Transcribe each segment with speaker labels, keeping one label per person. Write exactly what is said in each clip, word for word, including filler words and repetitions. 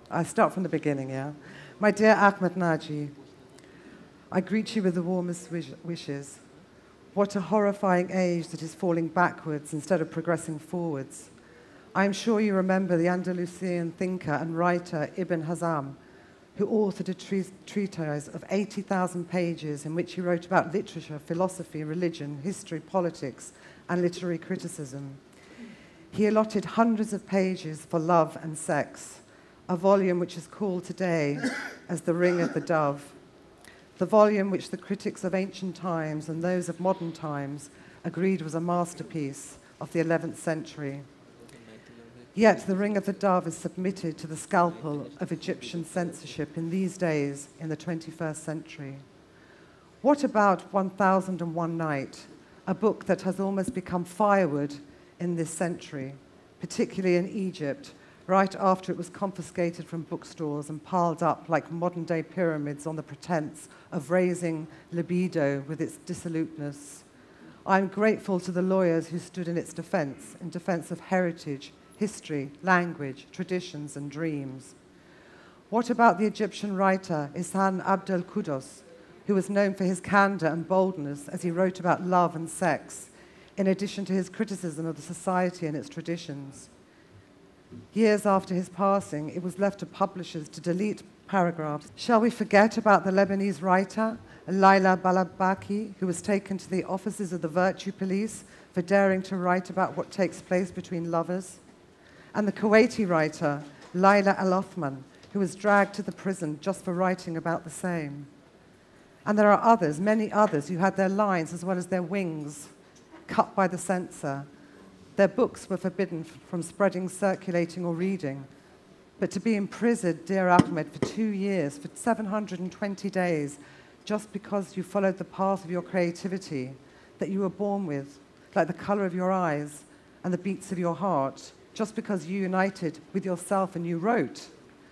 Speaker 1: I start from the beginning, yeah? My dear Ahmed Naji, I greet you with the warmest wish wishes. What a horrifying age that is falling backwards instead of progressing forwards. I am sure you remember the Andalusian thinker and writer Ibn Hazm, who authored a tre treatise of eighty thousand pages in which he wrote about literature, philosophy, religion, history, politics, and literary criticism. He allotted hundreds of pages for love and sex, a volume which is called today as The Ring of the Dove, the volume which the critics of ancient times and those of modern times agreed was a masterpiece of the eleventh century. Yet the Ring of the Dove is submitted to the scalpel of Egyptian censorship in these days in the twenty-first century. What about one thousand and one Night, a book that has almost become firewood in this century, particularly in Egypt, right after it was confiscated from bookstores and piled up like modern-day pyramids on the pretense of raising libido with its dissoluteness? I'm grateful to the lawyers who stood in its defense, in defense of heritage, history, language, traditions, and dreams. What about the Egyptian writer Ihsan Abdel Quddus, who was known for his candor and boldness as he wrote about love and sex, in addition to his criticism of the society and its traditions? Years after his passing, it was left to publishers to delete paragraphs. Shall we forget about the Lebanese writer, Laila Balabaki, who was taken to the offices of the Virtue Police for daring to write about what takes place between lovers? And the Kuwaiti writer, Laila Al-Othman, who was dragged to the prison just for writing about the same. And there are others, many others, who had their lines as well as their wings cut by the censor. Their books were forbidden from spreading, circulating, or reading. But to be imprisoned, dear Ahmed, for two years, for seven hundred twenty days, just because you followed the path of your creativity that you were born with, like the color of your eyes and the beats of your heart, just because you united with yourself and you wrote.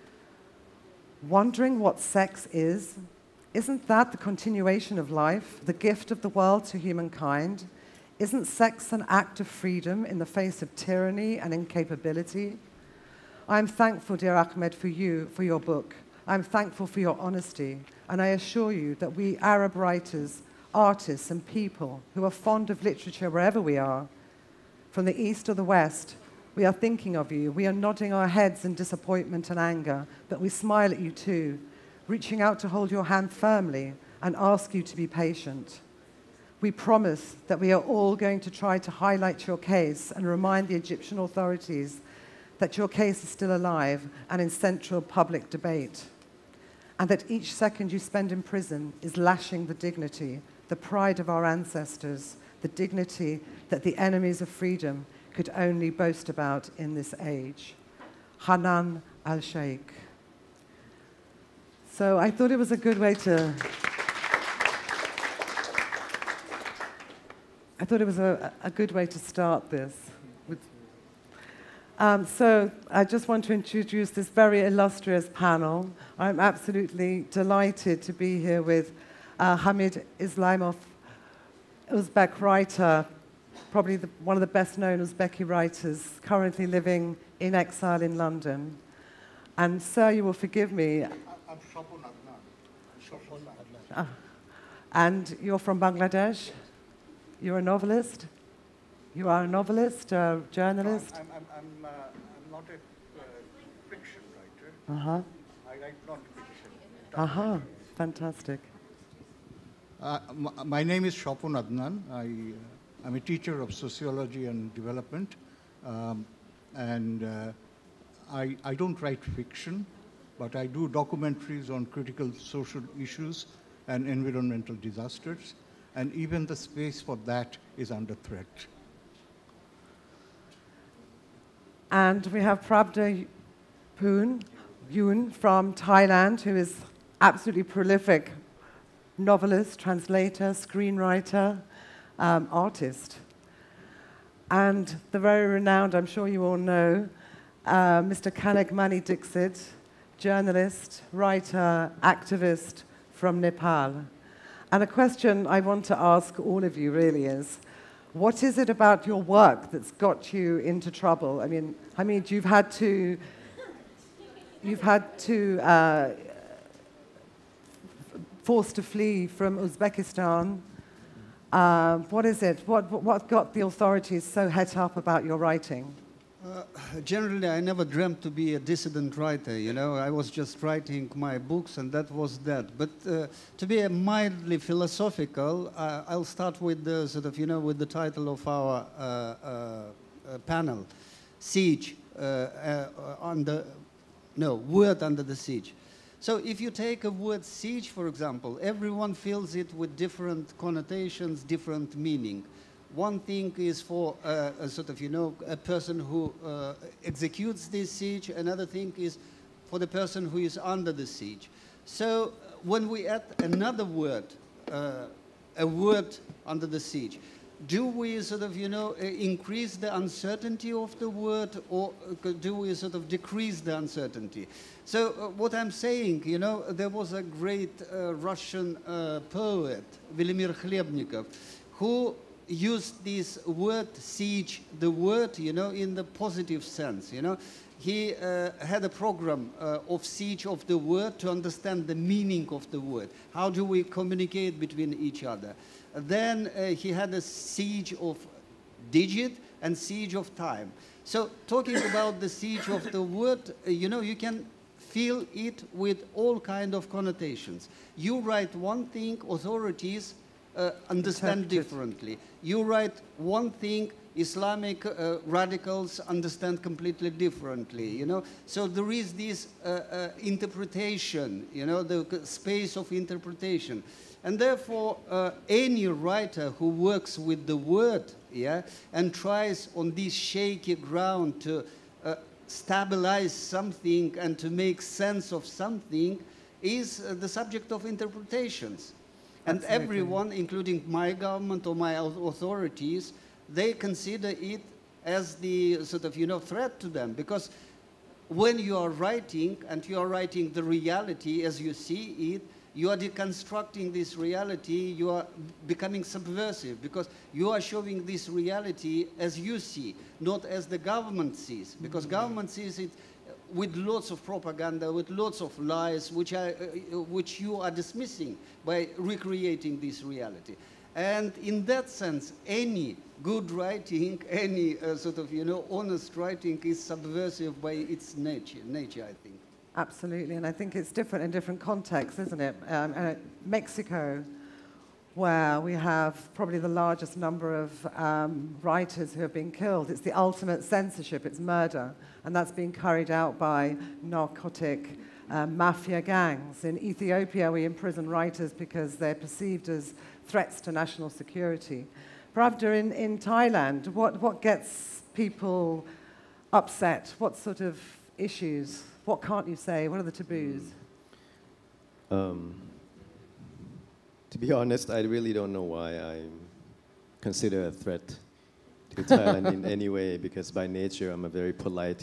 Speaker 1: Wondering what sex is? Isn't that the continuation of life, the gift of the world to humankind? Isn't sex an act of freedom in the face of tyranny and incapability? I'm thankful, dear Ahmed, for you, for your book. I'm thankful for your honesty, and I assure you that we Arab writers, artists, and people who are fond of literature wherever we are, from the East or the West, we are thinking of you. We are nodding our heads in disappointment and anger, but we smile at you too, reaching out to hold your hand firmly and ask you to be patient. We promise that we are all going to try to highlight your case and remind the Egyptian authorities that your case is still alive and in central public debate, and that each second you spend in prison is lashing the dignity, the pride of our ancestors, the dignity that the enemies of freedom could only boast about in this age. Hanan al-Sheikh. So I thought it was a good way to... I thought it was a, a good way to start this. With, um, so I just want to introduce this very illustrious panel. I'm absolutely delighted to be here with uh, Hamid Ismailov, Uzbek writer, probably the, one of the best-known Uzbeki writers, currently living in exile in London. And sir, you will forgive me.
Speaker 2: I'm Shapan Adnan. Shapan Adnan.
Speaker 1: Uh, and you're from Bangladesh? You're a novelist? You are a novelist, a journalist?
Speaker 2: I'm, I'm, I'm, uh, I'm not a uh, fiction writer.
Speaker 1: Uh-huh.
Speaker 2: I write non-fiction.
Speaker 1: Uh-huh. Fantastic.
Speaker 2: Uh, my name is Shapan Adnan. I, uh, I'm a teacher of sociology and development. Um, and uh, I, I don't write fiction, but I do documentaries on critical social issues and environmental disasters. And even the space for that is under threat.
Speaker 1: And we have Prabda Yoon from Thailand, who is absolutely prolific novelist, translator, screenwriter, um, artist. And the very renowned, I'm sure you all know, uh, Mister Kanak Dixit, journalist, writer, activist from Nepal. And a question I want to ask all of you really is, what is it about your work that's got you into trouble? I mean, Hamid, you've had to you've had to uh, forced to flee from Uzbekistan. Uh, what is it? What, what got the authorities so het up about your writing?
Speaker 3: Uh, generally, I never dreamt to be a dissident writer, you know. I was just writing my books, and that was that. But uh, to be a mildly philosophical, uh, I'll start with the sort of, you know, with the title of our uh, uh, uh, panel, Siege, uh, uh, under, no, Word Under the Siege. So if you take a word siege, for example, everyone feels it with different connotations, different meaning. One thing is for uh, a sort of, you know, a person who uh, executes this siege. Another thing is for the person who is under the siege. So when we add another word, uh, a word under the siege, do we sort of, you know, increase the uncertainty of the word, or do we sort of decrease the uncertainty? So uh, what I'm saying, you know, there was a great uh, Russian uh, poet, Vladimir Khlebnikov, who used this word siege, the word, you know, in the positive sense, you know. He uh, had a program uh, of siege of the word to understand the meaning of the word. How do we communicate between each other? Then uh, he had a siege of digit and siege of time. So talking about the siege of the word, uh, you know, you can feel it with all kind of connotations. You write one thing, authorities uh, understand differently. You write one thing, Islamic uh, radicals understand completely differently, you know. So there is this uh, uh, interpretation, you know, the space of interpretation. And therefore, uh, any writer who works with the word, yeah, and tries on this shaky ground to uh, stabilize something and to make sense of something is uh, the subject of interpretations. And Absolutely. Everyone, including my government or my authorities, they consider it as the sort of, you know, threat to them. Because when you are writing, and you are writing the reality as you see it, you are deconstructing this reality, you are becoming subversive, because you are showing this reality as you see, not as the government sees. Because government sees it with lots of propaganda, with lots of lies, which, are, uh, which you are dismissing by recreating this reality. And in that sense, any good writing, any uh, sort of, you know, honest writing is subversive by its nature, nature, I think.
Speaker 1: Absolutely, and I think it's different in different contexts, isn't it? Um, uh, Mexico, where we have probably the largest number of um, writers who have been killed. It's the ultimate censorship, it's murder, and that's being carried out by narcotic uh, mafia gangs. In Ethiopia, we imprison writers because they're perceived as threats to national security. Prabda, in, in Thailand, what, what gets people upset? What sort of issues? What can't you say? What are the taboos?
Speaker 4: Um, to be honest, I really don't know why I'm considered a threat to Thailand in any way, because by nature I'm a very polite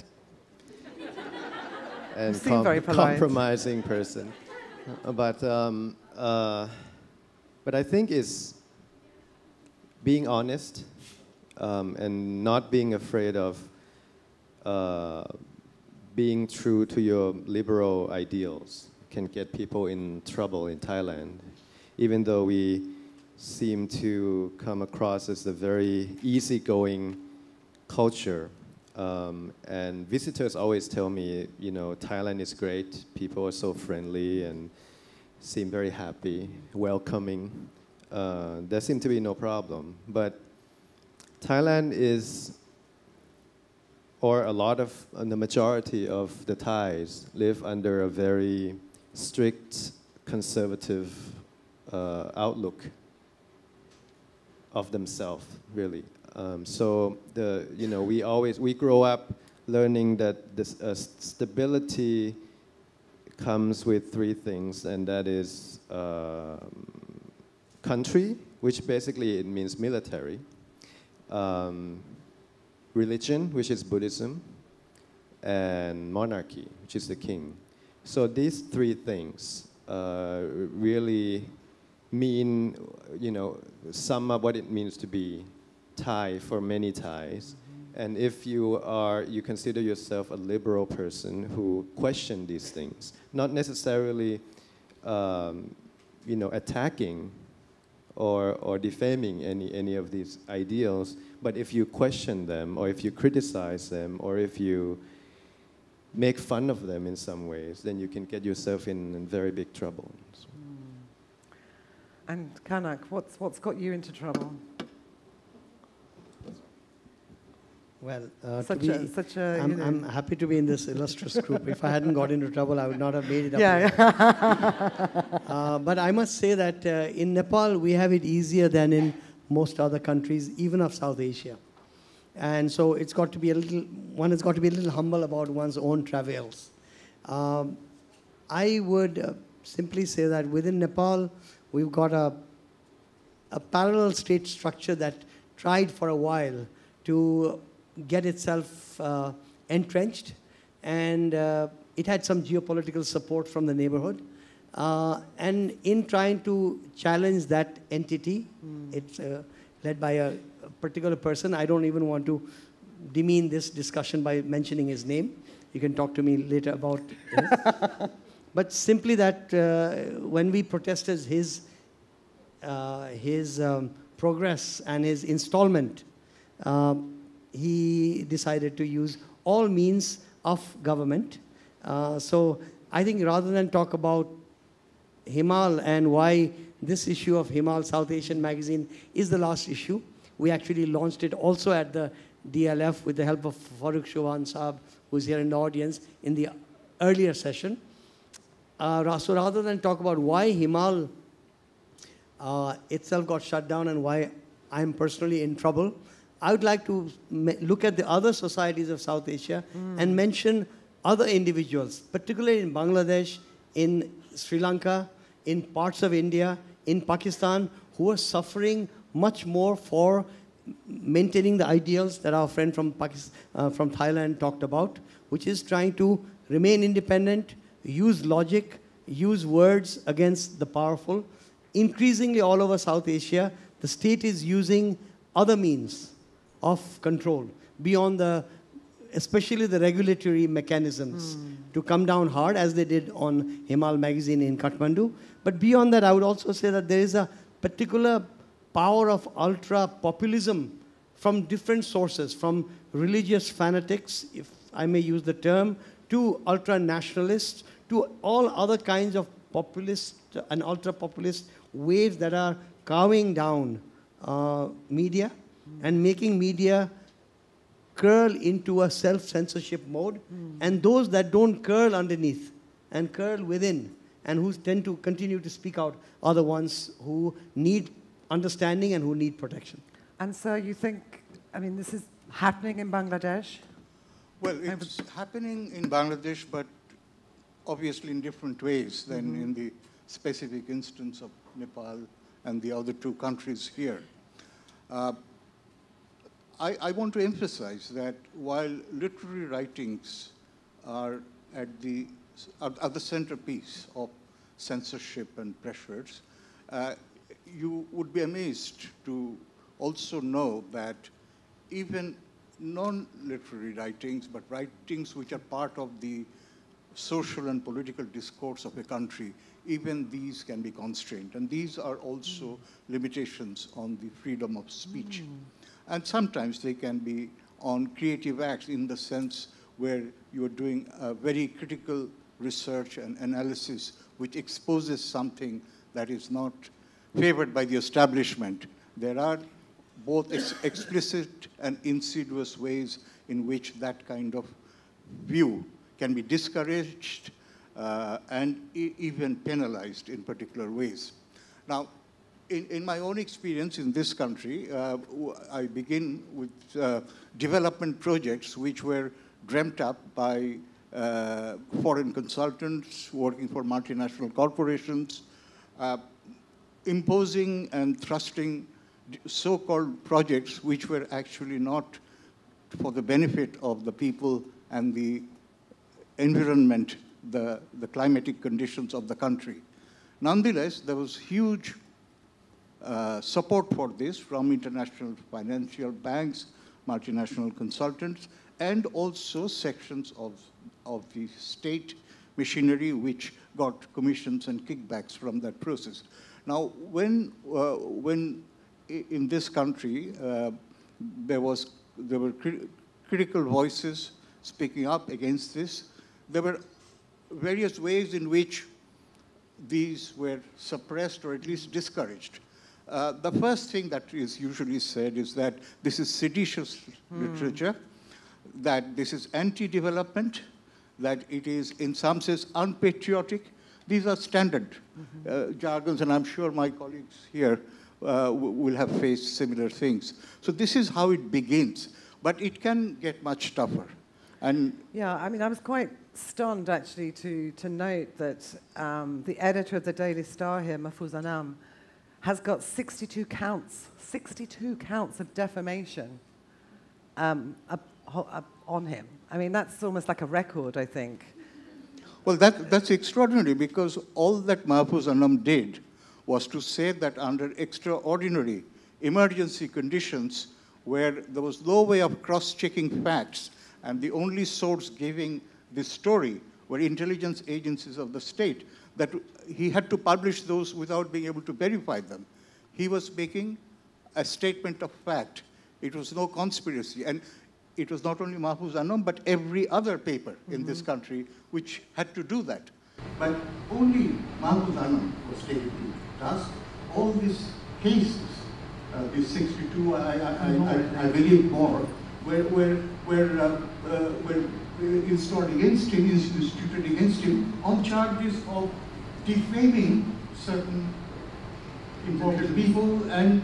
Speaker 4: and com
Speaker 1: very polite.
Speaker 4: compromising person. But, um, uh, but I think it's being honest um, and not being afraid of uh, being true to your liberal ideals can get people in trouble in Thailand, even though we seem to come across as a very easygoing culture. Um, and visitors always tell me, you know, Thailand is great, people are so friendly and seem very happy, welcoming. Uh, there seems to be no problem. But Thailand is, or a lot of, uh, the majority of the Thais live under a very strict, conservative uh, outlook of themselves, really. Um, so the, you know, we always, we grow up learning that this uh, stability comes with three things, and that is uh, country, which basically it means military, um, religion, which is Buddhism, and monarchy, which is the king. So these three things uh, really mean, you know, sum up what it means to be Thai for many Thais. And if you are, you consider yourself a liberal person who question these things, not necessarily, um, you know, attacking or, or defaming any, any of these ideals, but if you question them, or if you criticize them, or if you make fun of them in some ways, then you can get yourself in, in very big trouble. So.
Speaker 1: Mm. And Kanak, what's, what's got you into trouble?
Speaker 5: Well, uh,
Speaker 1: such
Speaker 5: to be,
Speaker 1: a, such a,
Speaker 5: I'm,
Speaker 1: you know.
Speaker 5: I'm happy to be in this illustrious group. If I hadn't got into trouble, I would not have made it up.
Speaker 1: Yeah, yeah.
Speaker 5: uh, but I must say that uh, in Nepal, we have it easier than in most other countries, even of South Asia. And so it's got to be a little, one has got to be a little humble about one's own travails. Um, I would uh, simply say that within Nepal, we've got a, a parallel state structure that tried for a while to get itself uh, entrenched, and uh, it had some geopolitical support from the neighborhood. Uh, and in trying to challenge that entity, mm. it's uh, led by a, a particular person. I don't even want to demean this discussion by mentioning his name. You can talk to me later about it. But simply that uh, when we protested his, uh, his um, progress and his installment, uh, he decided to use all means of government. Uh, so I think rather than talk about Himal and why this issue of Himal South Asian magazine is the last issue, we actually launched it also at the D L F with the help of Farooq Chauhan Saab, who's here in the audience, in the earlier session. Uh, so rather than talk about why Himal uh, itself got shut down and why I'm personally in trouble, I would like to look at the other societies of South Asia mm. and mention other individuals, particularly in Bangladesh, in Sri Lanka, in parts of India, in Pakistan, who are suffering much more for maintaining the ideals that our friend from, Pakistan, uh, from Thailand talked about, which is trying to remain independent, use logic, use words against the powerful. Increasingly all over South Asia, the state is using other means of control beyond the, especially the regulatory mechanisms mm. to come down hard, as they did on Himal magazine in Kathmandu. But beyond that, I would also say that there is a particular power of ultra-populism from different sources, from religious fanatics, if I may use the term, to ultra-nationalists, to all other kinds of populist and ultra-populist waves that are carving down uh, media mm. and making media curl into a self-censorship mode. Mm. And those that don't curl underneath and curl within and who tend to continue to speak out are the ones who need understanding and who need protection.
Speaker 1: And so you think, I mean, this is happening in Bangladesh?
Speaker 2: Well, it's happening in Bangladesh, but obviously in different ways than mm-hmm. in the specific instance of Nepal and the other two countries here. Uh, I, I want to emphasize that while literary writings are at the, are, are the centerpiece of censorship and pressures, uh, you would be amazed to also know that even non-literary writings, but writings which are part of the social and political discourse of a country, even these can be constrained. And these are also mm. limitations on the freedom of speech. Mm. And sometimes they can be on creative acts in the sense where you're doing a very critical research and analysis which exposes something that is not favored by the establishment. There are both ex explicit and insidious ways in which that kind of view can be discouraged uh, and e even penalized in particular ways. Now, in, in my own experience in this country, uh, I begin with uh, development projects which were dreamt up by uh, foreign consultants working for multinational corporations, uh, imposing and thrusting so-called projects which were actually not for the benefit of the people and the environment, the, the climatic conditions of the country. Nonetheless, there was huge uh, support for this from international financial banks, multinational consultants, and also sections of, of the state machinery which got commissions and kickbacks from that process. Now, when, uh, when in this country, uh, there, was, there were cri critical voices speaking up against this, there were various ways in which these were suppressed or at least discouraged. Uh, the first thing that is usually said is that this is seditious mm. literature, that this is anti-development, that it is in some sense unpatriotic. These are standard mm-hmm. uh, jargons, and I'm sure my colleagues here uh, will have faced similar things. So this is how it begins, but it can get much tougher. And
Speaker 1: yeah, I mean, I was quite stunned actually to, to note that um, the editor of the Daily Star here, Mahfouz Anam, has got sixty-two counts, sixty-two counts of defamation um, up, up on him. I mean, that's almost like a record, I think.
Speaker 2: Well, that, that's extraordinary, because all that Mahfouz Anam did was to say that under extraordinary emergency conditions where there was no way of cross-checking facts, and the only source giving this story were intelligence agencies of the state, that he had to publish those without being able to verify them. He was making a statement of fact. It was no conspiracy. And it was not only Mahfouz Anam, but every other paper mm-hmm. in this country which had to do that. But only Mahfouz Anam was taken to task. All these cases, uh, these sixty-two, I, I, I, I believe more, were, were, were, uh, uh, were installed against him, instituted against him on charges of defaming certain important people and,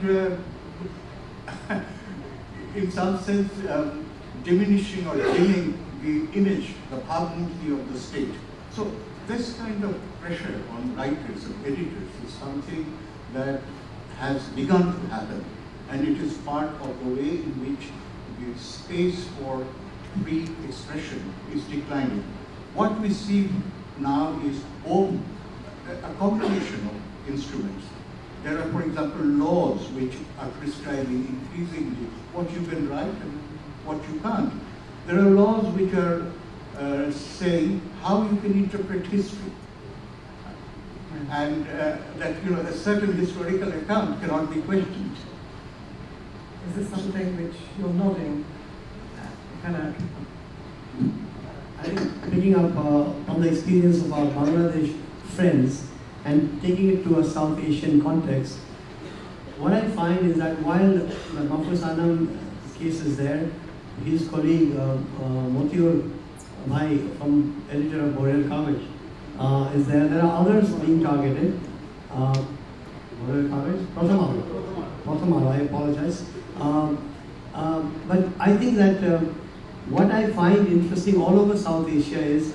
Speaker 2: uh, in some sense, um, diminishing or killing the image, the bhavmurti of the state. So this kind of pressure on writers and editors is something that has begun to happen, and it is part of the way in which the space for free expression is declining. What we see now is all a combination of instruments. There are, for example, laws which are prescribing increasingly what you can write and what you can't. There are laws which are uh, saying how you can interpret history. And uh, that, you know, a certain historical account cannot be questioned.
Speaker 1: Is this something which you're nodding at, Kanak?
Speaker 5: I think picking up uh, on the experience of our Bangladesh friends and taking it to a South Asian context, what I find is that while the Mahfouz Anam case is there, his colleague uh, uh, Motiur Bhai, from editor of Boreal Kagaj, uh, is there. There are others being targeted. Uh, Boreal Kagaj? Pratham Pratham I apologize. Uh, uh, but I think that uh, what I find interesting all over South Asia is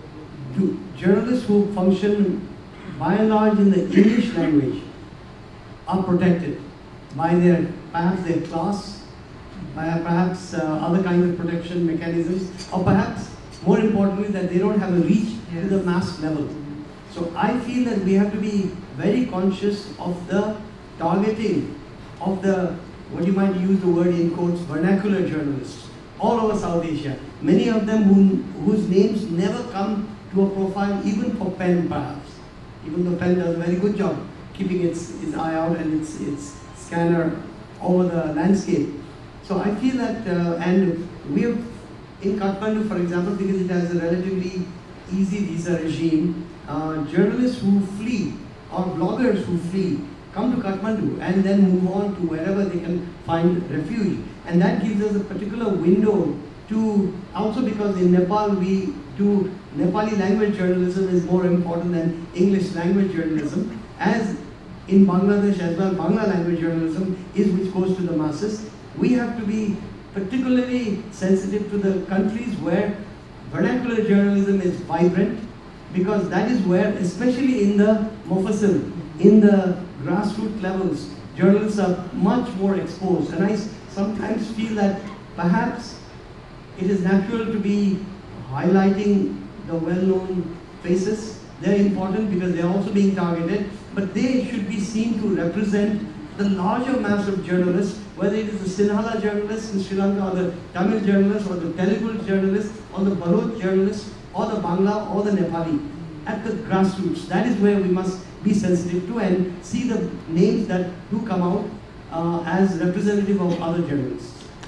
Speaker 5: do journalists who function by and large in the English language are protected by their, perhaps their class, by perhaps uh, other kinds of protection mechanisms, or perhaps more importantly that they don't have a reach yes. to the mass level. So I feel that we have to be very conscious of the targeting of the, what you might use the word in quotes, vernacular journalists all over South Asia. Many of them who, whose names never come to a profile even for Pen perhaps. Even though Pen does a very good job keeping its, its eye out and its, its scanner over the landscape. So I feel that, uh, and we have, in Kathmandu for example, because it has a relatively easy visa regime, uh, journalists who flee, or bloggers who flee, come to Kathmandu and then move on to wherever they can find refuge. And that gives us a particular window to, also because in Nepal we do, Nepali language journalism is more important than English language journalism, as in Bangladesh as well, Bangla language journalism is which goes to the masses. We have to be particularly sensitive to the countries where vernacular journalism is vibrant, because that is where, especially in the Mofasil, in the grassroots levels, journalists are much more exposed. And I sometimes feel that perhaps it is natural to be highlighting the well-known faces. They're important because they're also being targeted, but they should be seen to represent the larger mass of journalists, whether it is the Sinhala journalists in Sri Lanka, or the Tamil journalists, or the Telugu journalists, or the Baloch journalists, or the Bangla, or the Nepali, at the grassroots. That is where we must be sensitive to and see the names that do come out uh, as representative of other journalists.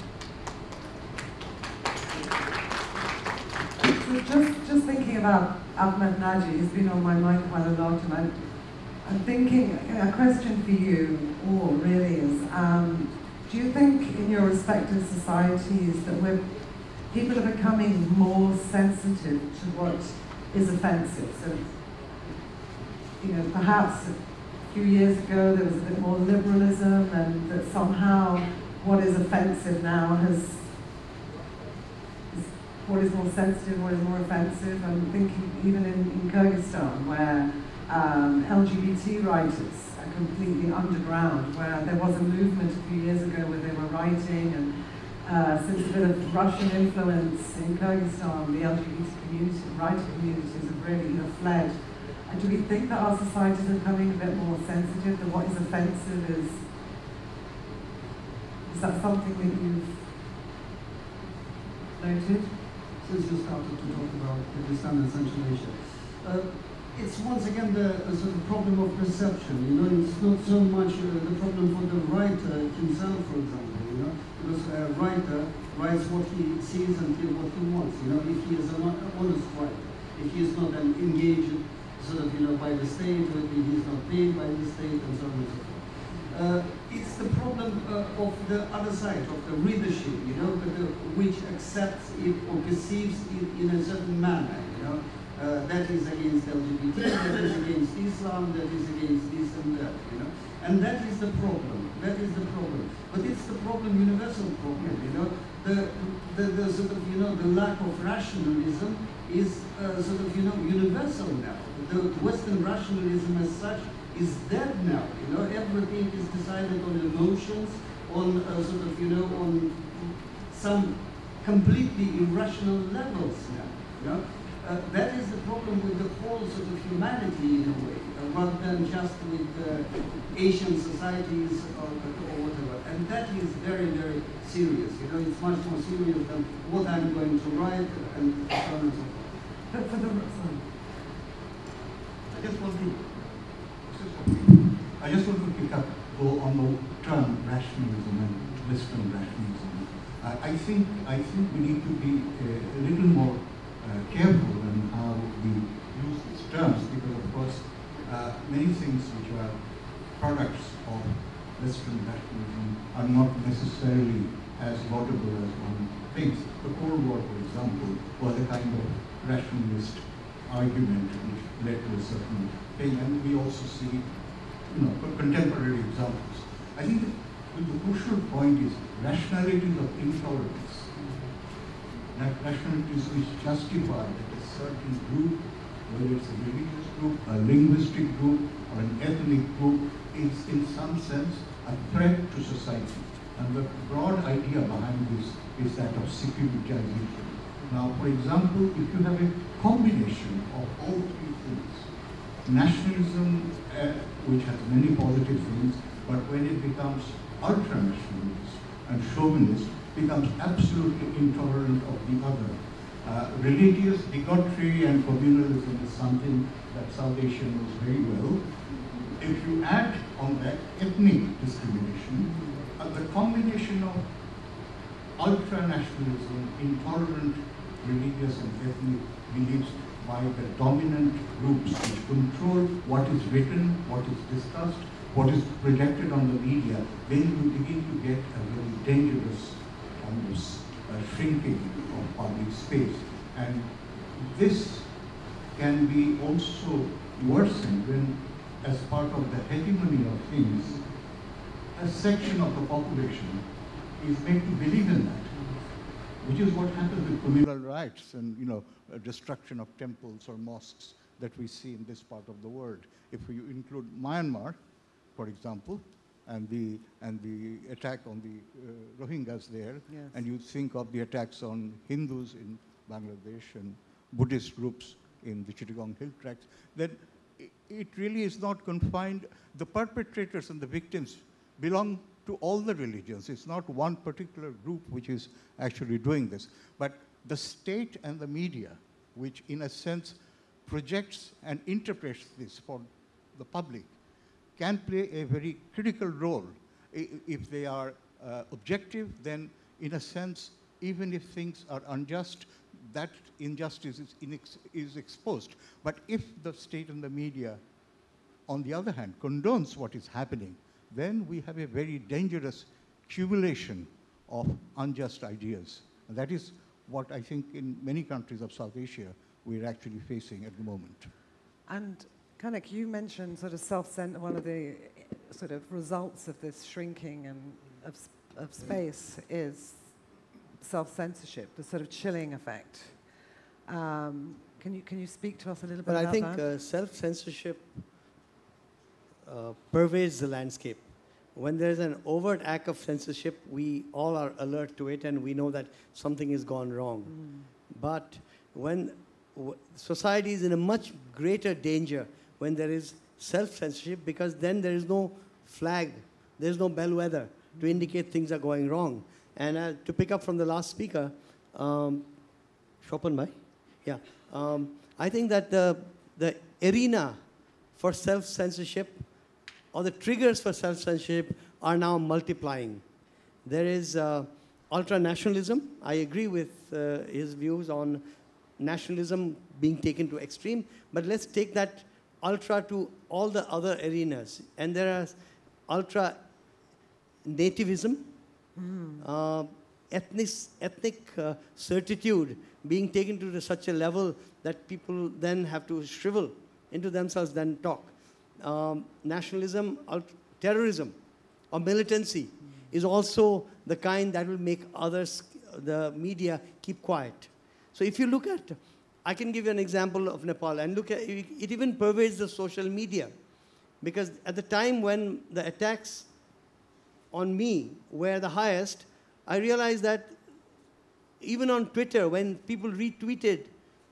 Speaker 1: So just, just thinking about Ahmed Naji, he's been on my mind quite a lot, and I'm, I'm thinking, a question for you all really is, um, do you think in your respective societies that we're, people are becoming more sensitive to what is offensive? So, you know, perhaps a few years ago there was a bit more liberalism, and that somehow what is offensive now has, is what is more sensitive, what is more offensive. I'm thinking even in, in Kyrgyzstan, where um, L G B T writers are completely underground, where there was a movement a few years ago where they were writing, and uh, since a bit of Russian influence in Kyrgyzstan, the L G B T community, writing communities have really you know, fled. And do we think that our societies are becoming a bit more sensitive that what is offensive is, is that something that you've noted?
Speaker 3: Since you started to talk about Kyrgyzstan and Central Asia, uh, it's once again the uh, sort of problem of perception. You know, it's not so much uh, the problem for the writer himself, for example. You know, because a writer writes what he sees and what he wants. You know, if he is an honest writer, if he is not an engaged sort of, you know, by the state, or if he is not paid by the state, and so on and so forth. Uh, it's the problem uh, of the other side, of the readership, you know, but, uh, which accepts it or perceives it in a certain manner, you know. Uh, that is against L G B T, that is against Islam, that is against this and that, you know. And that is the problem, that is the problem. But it's the problem, universal problem, you know. The, the, the sort of, you know, the lack of rationalism is uh, sort of, you know, universal now. The Western rationalism as such is dead now, you know. Everything is decided on emotions, on uh, sort of, you know, on some completely irrational levels now, you know. Uh, that is the problem with the whole sort of humanity in a way, uh, rather than just with uh, Asian societies or, or whatever. And that is very, very serious. You know, it's much more serious than what I'm going to write and so on and so forth.
Speaker 1: But for the, sorry.
Speaker 2: I just want to, I just want to pick up go on the term rationalism and Western rationalism. I, I think I think we need to be uh, a little more Uh, careful in how we use these terms, because of course uh, many things which are products of Western rationalism are not necessarily as laudable as one thinks. The Cold War, for example, was a kind of rationalist argument which led to a certain thing, and we also see, you know, contemporary examples. I think that the crucial point is rationalities of intolerance. Rationalities which justify that a certain group, whether it's a religious group, a linguistic group, or an ethnic group, is in some sense a threat to society. And the broad idea behind this is that of securitization. Now, for example, if you have a combination of all three things, nationalism, uh, which has many positive things, but when it becomes ultra-nationalist and chauvinist, becomes absolutely intolerant of the other. Uh, religious bigotry and communalism is something that South Asia knows very well. If you add on that ethnic discrimination, uh, the combination of ultra-nationalism, intolerant religious and ethnic beliefs by the dominant groups which control what is written, what is discussed, what is projected on the media, then you begin to get a very dangerous almost uh, shrinking of public space. And this can be also worsened when, as part of the hegemony of things, a section of the population is made to believe in that, which is what happens with communal rights and, you know, uh, destruction of temples or mosques that we see in this part of the world. If you include Myanmar, for example, and the and the attack on the uh, Rohingyas there, yes. And you think of the attacks on Hindus in Bangladesh and Buddhist groups in the Chittagong Hill Tracts, then it, it really is not confined. The perpetrators and the victims belong to all the religions. It's not one particular group which is actually doing this. But the state and the media, which in a sense projects and interprets this for the public, can play a very critical role. If they are uh, objective, then in a sense, even if things are unjust, that injustice is, inex is exposed. But if the state and the media, on the other hand, condones what is happening, then we have a very dangerous accumulation of unjust ideas. And that is what I think in many countries of South Asia we're actually facing at the moment.
Speaker 1: And Kanak, you mentioned sort of self-cent, one of the sort of results of this shrinking and of, of space is self-censorship, the sort of chilling effect. Um, can you can you speak to us a little bit
Speaker 5: but
Speaker 1: about
Speaker 5: I think
Speaker 1: that?
Speaker 5: uh, self-censorship uh, pervades the landscape. When there's an overt act of censorship, we all are alert to it and we know that something has gone wrong. Mm. But when w society is in a much greater danger when there is self-censorship, because then there is no flag, there is no bellwether mm. to indicate things are going wrong. And uh, to pick up from the last speaker, um, Shapan bhai, yeah, um, I think that the, the arena for self-censorship or the triggers for self-censorship are now multiplying. There is uh, ultra-nationalism. I agree with uh, his views on nationalism being taken to extreme, but let's take that ultra to all the other arenas. And there are ultra-nativism, mm. uh, ethnic, ethnic uh, certitude being taken to such a level that people then have to shrivel into themselves, then talk. Um, nationalism, terrorism, or militancy mm. is also the kind that will make others, the media, keep quiet. So if you look at, I can give you an example of Nepal, and look at, it even pervades the social media. Because at the time when the attacks on me were the highest, I realized that even on Twitter, when people retweeted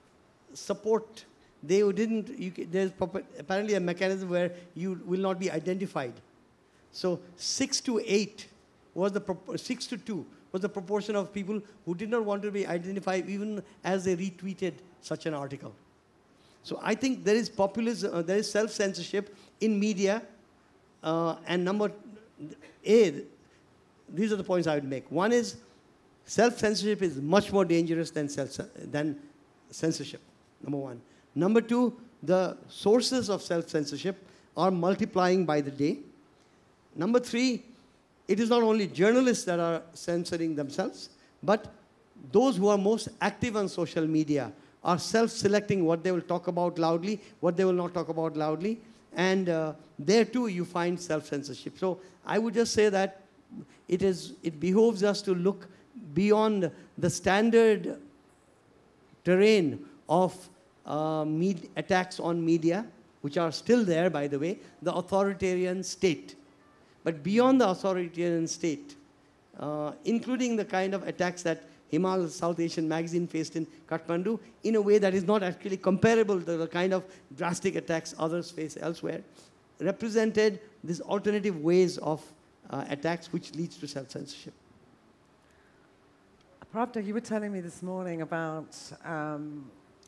Speaker 5: support, they didn't, you, there's apparently a mechanism where you will not be identified. So six to eight was the, six to two was the proportion of people who did not want to be identified even as they retweeted such an article. So I think there is populism, uh, there is self-censorship in media, uh, and number A, these are the points I would make. One is self-censorship is much more dangerous than, self, than censorship, number one. Number two, the sources of self-censorship are multiplying by the day. Number three, it is not only journalists that are censoring themselves, but those who are most active on social media are self-selecting what they will talk about loudly, what they will not talk about loudly, and uh, there too you find self-censorship. So I would just say that it is, it behoves us to look beyond the standard terrain of Uh, med attacks on media, which are still there, by the way, the authoritarian state. But beyond the authoritarian state, uh, including the kind of attacks that Himal South Asian magazine faced in Kathmandu, in a way that is not actually comparable to the kind of drastic attacks others face elsewhere, represented these alternative ways of uh, attacks which leads to self-censorship.
Speaker 1: Prabda, you were telling me this morning about um,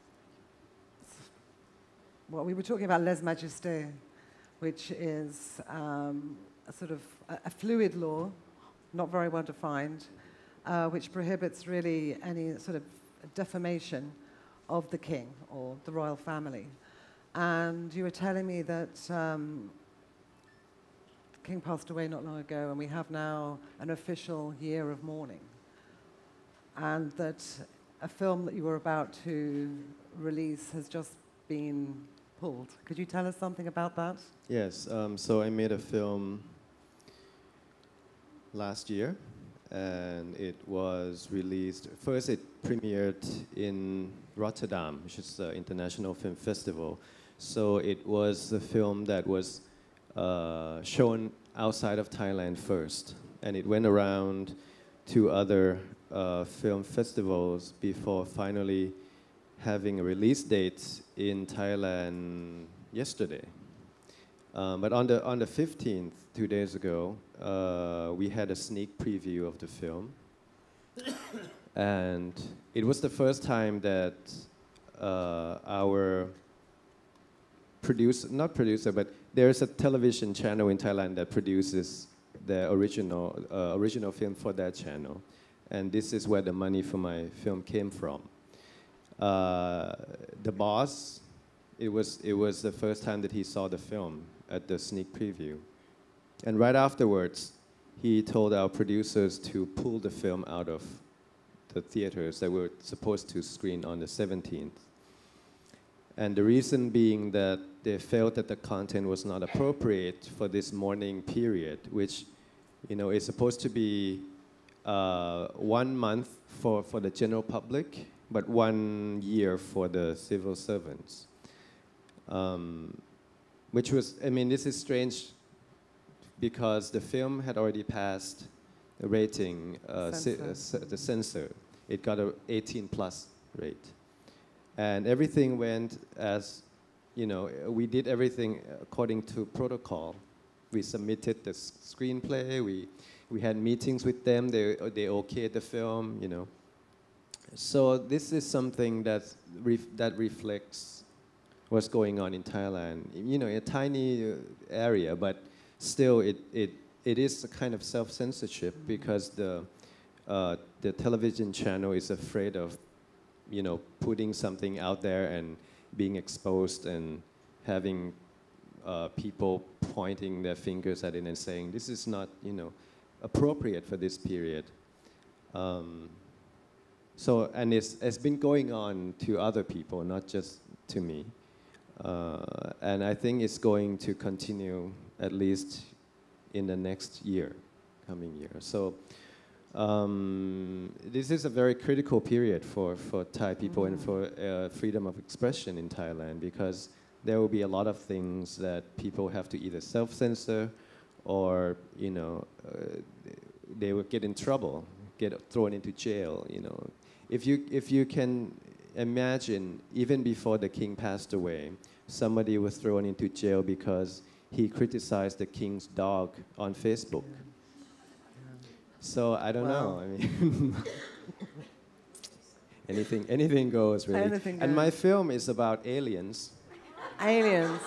Speaker 1: well, we were talking about lèse-majesté, which is um, a sort of a, a fluid law, not very well defined, uh, which prohibits really any sort of defamation of the king or the royal family. And you were telling me that um, the king passed away not long ago, and we have now an official year of mourning. And that a film that you were about to release has just been pulled. Could you tell us something about that?
Speaker 4: Yes, um, so I made a film last year, and it was released, first it premiered in Rotterdam, which is the International Film Festival. So it was the film that was uh, shown outside of Thailand first, and it went around to other uh, film festivals before finally having a release date in Thailand yesterday. Um, but on the on the fifteenth, two days ago, uh, we had a sneak preview of the film, and it was the first time that uh, our producer, not producer, but there's a television channel in Thailand that produces the original uh, original film for that channel, and this is where the money for my film came from. Uh, the boss, it was it was the first time that he saw the film at the sneak preview, and right afterwards, he told our producers to pull the film out of the theaters that were supposed to screen on the seventeenth. And the reason being that they felt that the content was not appropriate for this mourning period, which, you know, is supposed to be uh, one month for, for the general public, but one year for the civil servants. Um, which was, I mean, this is strange because the film had already passed the rating, uh, censor. uh, the censor. It got a eighteen plus rate. And everything went as, you know, we did everything according to protocol. We submitted the screenplay, we, we had meetings with them, they, they okayed the film, you know. So this is something that, ref, that reflects what's going on in Thailand. You know, a tiny area, but still it, it, it is a kind of self-censorship because the, uh, the television channel is afraid of, you know, putting something out there and being exposed and having uh, people pointing their fingers at it and saying, this is not, you know, appropriate for this period. Um, so, and it's, it's been going on to other people, not just to me. Uh, and I think it's going to continue at least in the next year, coming year. So um, this is a very critical period for, for Thai people mm. and for uh, freedom of expression in Thailand, because there will be a lot of things that people have to either self-censor or, you know, uh, they will get in trouble, get thrown into jail, you know. If you, if you can imagine, even before the king passed away, somebody was thrown into jail because he criticized the king's dog on Facebook. Yeah. Yeah. So I don't wow. know. I mean, anything, anything goes really.
Speaker 1: Anything
Speaker 4: and
Speaker 1: goes.
Speaker 4: my film is about aliens.
Speaker 1: Aliens.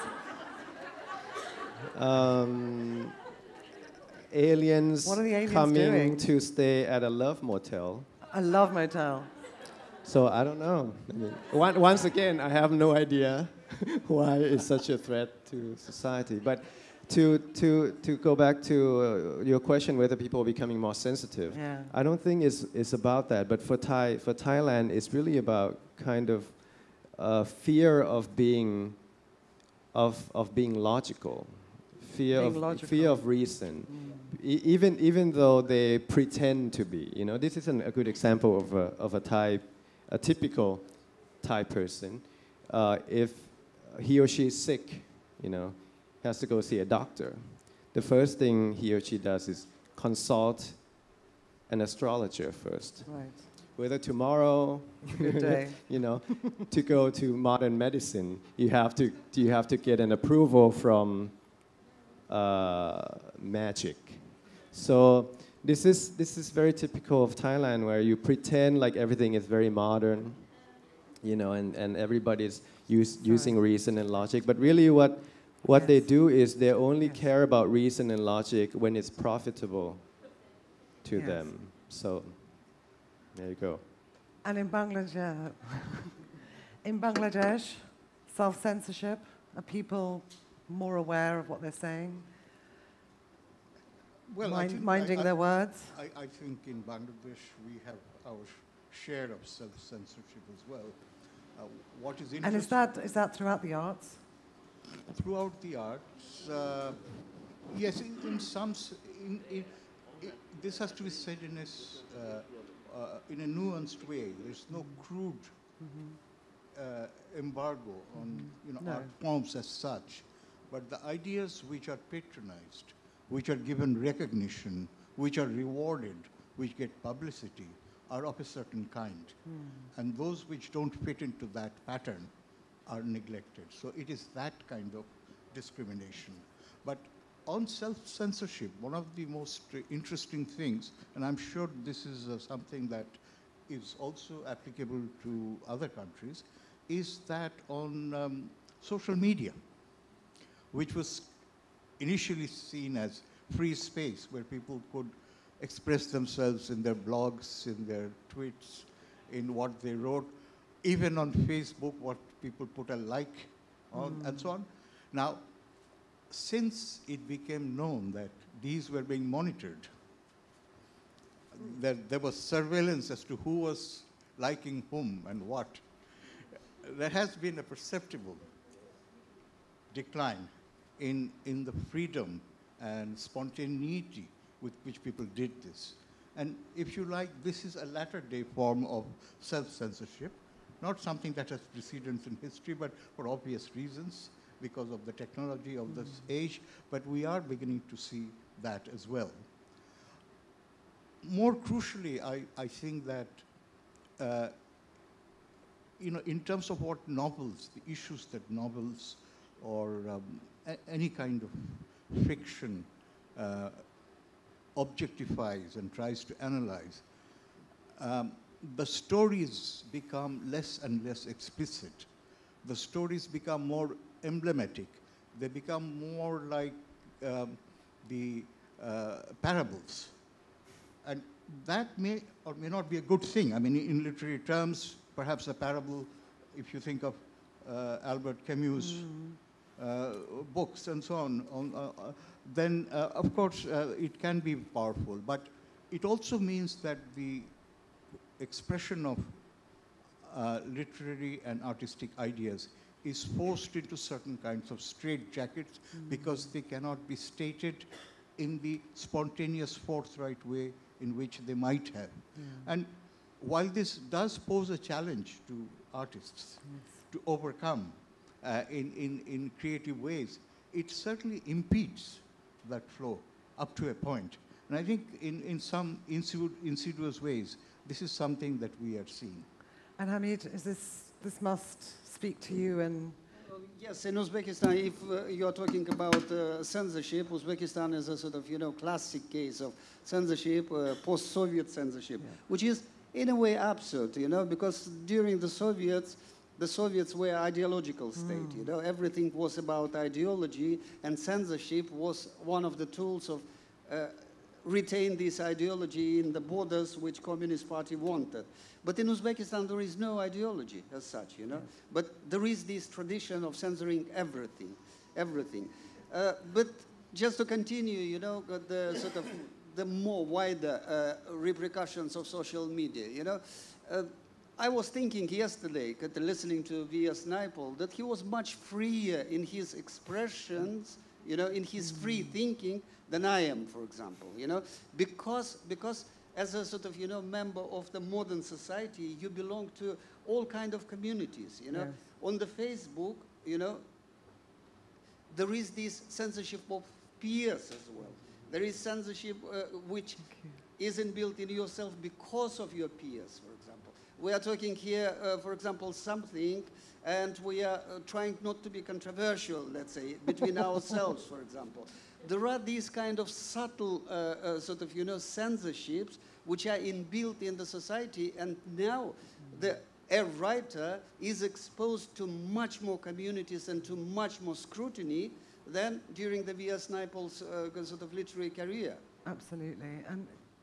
Speaker 4: Um, aliens,
Speaker 1: what are the aliens
Speaker 4: coming
Speaker 1: doing?
Speaker 4: to stay at a love motel.
Speaker 1: A love motel.
Speaker 4: So I don't know. I mean, one, once again, I have no idea why it's such a threat to society. But to to to go back to uh, your question, whether people are becoming more sensitive,
Speaker 1: yeah.
Speaker 4: I don't think it's it's about that. But for Thai for Thailand, it's really about kind of uh, fear of being of of being logical, fear
Speaker 1: being
Speaker 4: of
Speaker 1: logical.
Speaker 4: fear of reason.
Speaker 1: Mm.
Speaker 4: E- even even though they pretend to be, you know, this is an, a good example of a of a Thai. A typical Thai person, uh, if he or she is sick, you know, has to go see a doctor, the first thing he or she does is consult an astrologer first.
Speaker 1: Right.
Speaker 4: Whether tomorrow,
Speaker 1: good day.
Speaker 4: you know, to go to modern medicine, you have to you have to get an approval from uh, magic. So. This is, this is very typical of Thailand, where you pretend like everything is very modern, you know, and, and everybody's use, using reason and logic. But really what, what yes. they do is they only yes. care about reason and logic when it's profitable to yes. them. So there you go.
Speaker 1: And in Bangladesh, in Bangladesh, self-censorship, are people more aware of what they're saying?
Speaker 2: Well,
Speaker 1: Mind,
Speaker 2: I think
Speaker 1: minding
Speaker 2: I,
Speaker 1: their words?
Speaker 2: I, I think in Bangladesh we have our sh- share of self-censorship as well. Uh, what is interesting...
Speaker 1: And is that, is that throughout the arts?
Speaker 2: Throughout the arts, uh, yes, in, in some... S- in, in, in, this has to be said in a, s- uh, uh, in a nuanced way. There's no crude mm-hmm. uh, embargo on mm-hmm. you know,
Speaker 1: no.
Speaker 2: art forms as such, but the ideas which are patronized, which are given recognition, which are rewarded, which get publicity, are of a certain kind. Mm. And those which don't fit into that pattern are neglected. So it is that kind of discrimination. But on self-censorship, one of the most uh, interesting things, and I'm sure this is uh, something that is also applicable to other countries, is that on um, social media, which was initially seen as free space where people could express themselves in their blogs, in their tweets, in what they wrote, even on Facebook, what people put a like on, mm. and so on. Now, since it became known that these were being monitored, that there was surveillance as to who was liking whom and what, there has been a perceptible decline in, in the freedom and spontaneity with which people did this. And if you like, this is a latter-day form of self-censorship, not something that has precedence in history, but for obvious reasons, because of the technology of this mm. age, but we are beginning to see that as well. More crucially, I, I think that, uh, you know, in terms of what novels, the issues that novels or um, a any kind of fiction uh, objectifies and tries to analyze, um, the stories become less and less explicit. The stories become more emblematic. They become more like um, the uh, parables. And that may or may not be a good thing. I mean, in literary terms, perhaps a parable, if you think of uh, Albert Camus' mm. uh, books and so on, on uh, then uh, of course uh, it can be powerful. But it also means that the expression of uh, literary and artistic ideas is forced into certain kinds of straitjackets mm. because they cannot be stated in the spontaneous, forthright way in which they might have. Yeah. And while this does pose a challenge to artists yes. to overcome uh, in, in, in creative ways, it certainly impedes that flow up to a point. And I think in, in some insidu insidious ways, this is something that we are seeing.
Speaker 1: And Hamid, is this, this must speak to you and...
Speaker 3: Well, yes, in Uzbekistan, if uh, you're talking about uh, censorship, Uzbekistan is a sort of, you know, classic case of censorship, uh, post-Soviet censorship, yeah. which is in a way absurd, you know, because during the Soviets, the Soviets were an ideological state, mm. you know, everything was about ideology, and censorship was one of the tools of uh, retain this ideology in the borders which Communist Party wanted. But in Uzbekistan, there is no ideology as such, you know. Yes. But there is this tradition of censoring everything, everything. Uh, but just to continue, you know, the sort of the more wider uh, repercussions of social media, you know. Uh, I was thinking yesterday, listening to V S Naipaul, that he was much freer in his expressions, you know, in his free thinking than I am, for example, you know, because, because as a sort of, you know, member of the modern society, you belong to all kind of communities, you know. Yes. On the Facebook, you know, there is this censorship of peers as well. There is censorship uh, which isn't built in yourself because of your peers, for example. We are talking here, uh, for example, something, and we are uh, trying not to be controversial, let's say, between ourselves, for example. There are these kind of subtle uh, uh, sort of, you know, censorships which are inbuilt in the society, and now the, a writer is exposed to much more communities and to much more scrutiny than during the V S Naipaul's uh, sort of literary career.
Speaker 1: Absolutely. And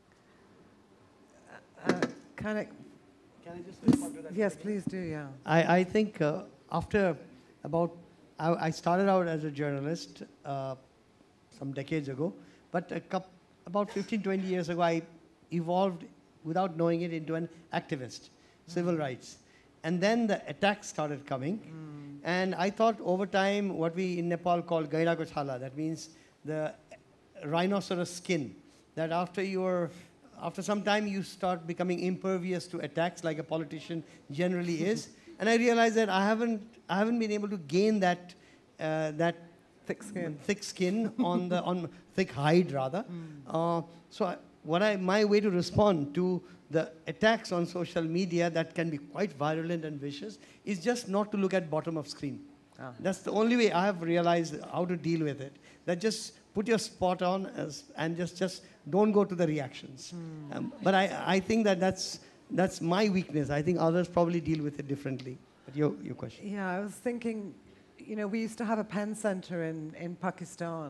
Speaker 1: uh, uh, Kanak,
Speaker 5: can I just respond to that?
Speaker 1: Yes, please do, yeah.
Speaker 5: I, I think uh, after about, I, I started out as a journalist uh, some decades ago, but a couple, about fifteen, twenty years ago, I evolved without knowing it into an activist, mm. civil rights. And then the attacks started coming. Mm. And I thought over time, what we in Nepal call gaira gochala, that means the rhinoceros skin, that after you're After some time, you start becoming impervious to attacks like a politician generally is. And I realized that I haven't, I haven't been able to gain that, uh, that
Speaker 1: thick skin,
Speaker 5: thick skin on the, on thick hide rather. Mm. Uh, so I, what I, my way to respond to the attacks on social media that can be quite virulent and vicious is just not to look at bottom of screen. Ah. That's the only way I have realized how to deal with it. that just put your spot on as, and just, just don't go to the reactions. Mm. Um, but I, I think that that's, that's my weakness. I think others probably deal with it differently. But your, your question.
Speaker 1: Yeah, I was thinking, you know, we used to have a pen center in, in Pakistan.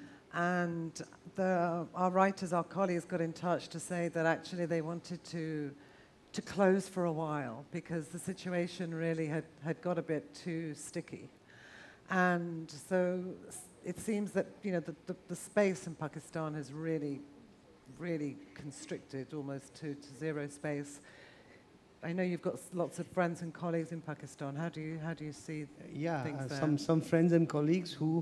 Speaker 1: And the, our writers, our colleagues got in touch to say that actually they wanted to, to close for a while because the situation really had, had got a bit too sticky. And so it seems that, you know, the, the, the space in Pakistan has really, really constricted almost to, to zero space. I know you've got lots of friends and colleagues in Pakistan. How do you, how do you see
Speaker 5: yeah,
Speaker 1: things
Speaker 5: uh,
Speaker 1: there?
Speaker 5: some, some friends and colleagues who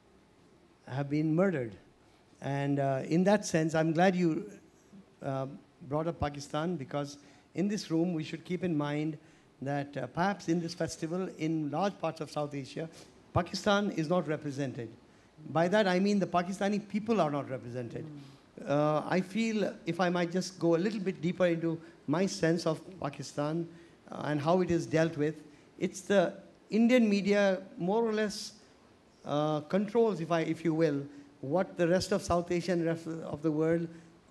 Speaker 5: have been murdered. And uh, in that sense, I'm glad you uh, brought up Pakistan, because in this room we should keep in mind that uh, perhaps in this festival, in large parts of South Asia, Pakistan is not represented. By that I mean the Pakistani people are not represented. Mm. Uh, I feel, if I might just go a little bit deeper into my sense of Pakistan uh, and how it is dealt with, it's the Indian media more or less uh, controls, if, I, if you will, what the rest of South Asia and rest of the world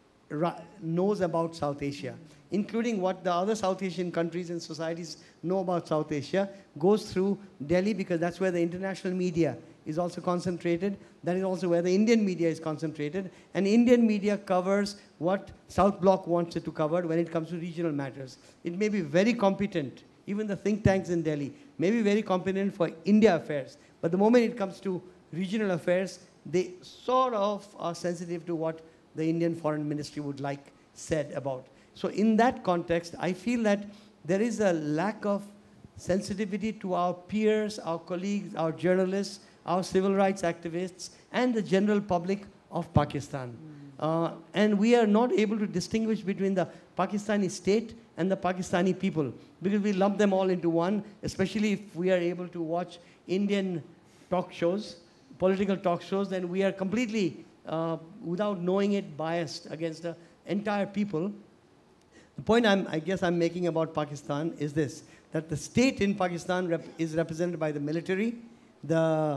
Speaker 5: knows about South Asia, including what the other South Asian countries and societies know about South Asia, goes through Delhi, because that's where the international media is also concentrated. That is also where the Indian media is concentrated. And Indian media covers what South Bloc wants it to cover when it comes to regional matters. It may be very competent, even the think tanks in Delhi may be very competent for India affairs, but the moment it comes to regional affairs, they sort of are sensitive to what the Indian Foreign Ministry would like said about. So in that context, I feel that there is a lack of sensitivity to our peers, our colleagues, our journalists, our civil rights activists, and the general public of Pakistan. Mm. Uh, and we are not able to distinguish between the Pakistani state and the Pakistani people, because we lump them all into one, especially if we are able to watch Indian talk shows, political talk shows, then we are completely, uh, without knowing it, biased against the entire people. The point I'm, I guess I'm making about Pakistan is this, that the state in Pakistan rep is represented by the military, the,